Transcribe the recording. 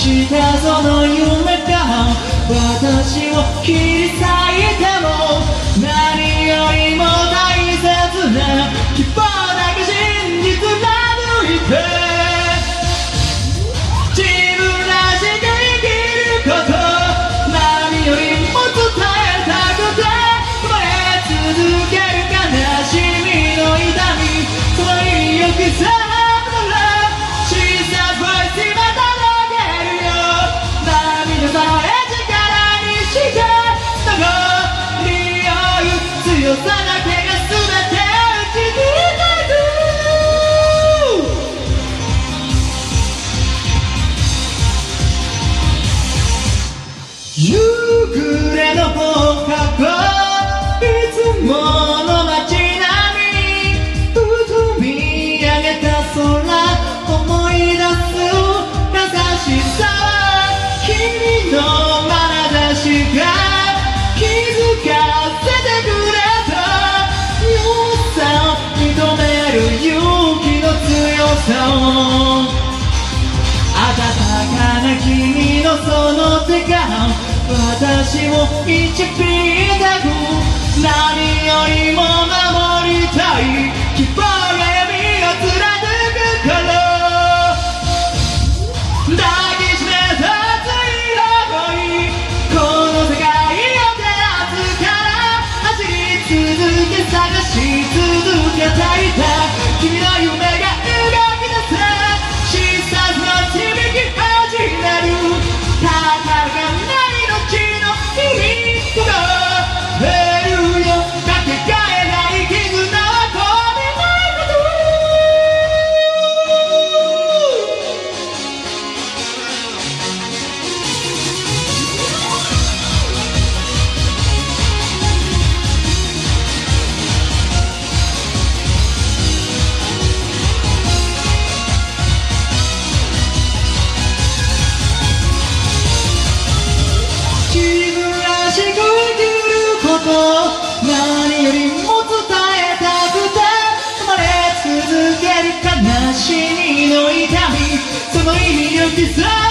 したその夢が私を切り裂いても何よりも大切な希望だけ信じ貫いて自分らしく生きること何よりも伝えたくて生まれ続ける悲しみの痛みその意味を刻む強さだけが全て打ち切りたい夕暮れの放課後いつもの街並みふと見上げた空思い出す優しさ君の眼差しが気づかせてくれ温かな君のその手が私を導く何よりも守りたい希望が闇を貫くから抱きしめた強いこの世界を照らすから走り続け探し続けたい君の夢が何よりも伝えたくて生まれ続ける悲しみの痛みその意味を刻む